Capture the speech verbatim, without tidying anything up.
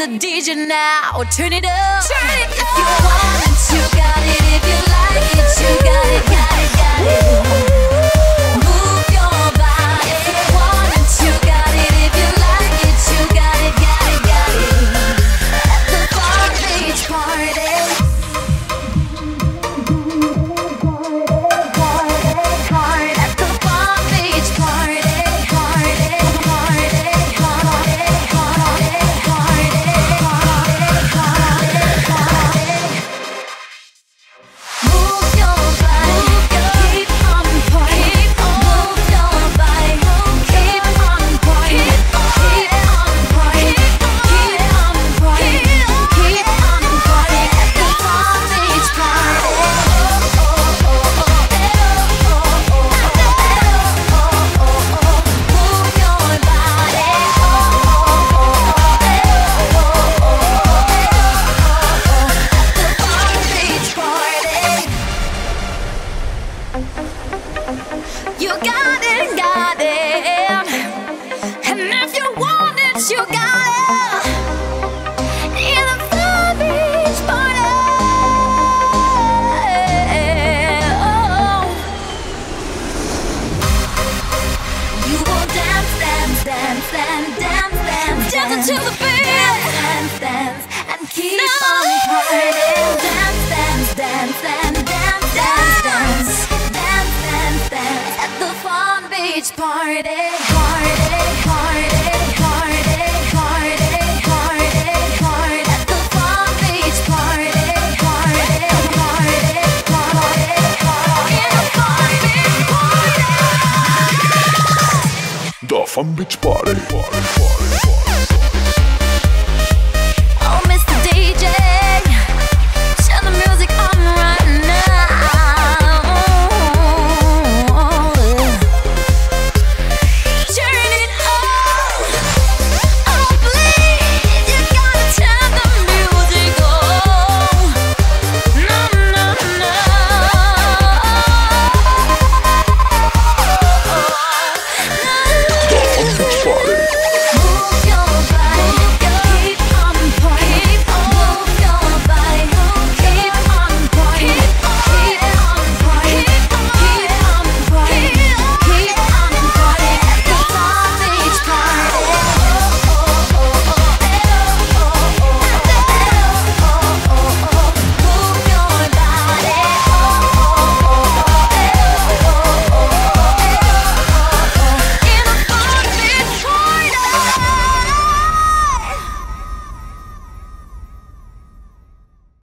the D J now. Turn it up. Turn it up. If you want it, you got it. If you like it, you got it, got it, got it. Move your body. If you want it, you got it. If you like it, you got it, got it, got it. At the Palm Beach party. You got it, got it. And if you want it, you got it. In the Palm Beach party. Oh. You will dance, dance, dance, dance, dance, dance, dance until the beat. Dance, dance, dance, and keep no. on partying. Dance, dance, dance, dance, dance, dance, dance. Beach party, party, party, party, party, party, party. At the Palm Beach party, party, party, party, party. In the Palm Beach party. The Palm Beach party, party, party.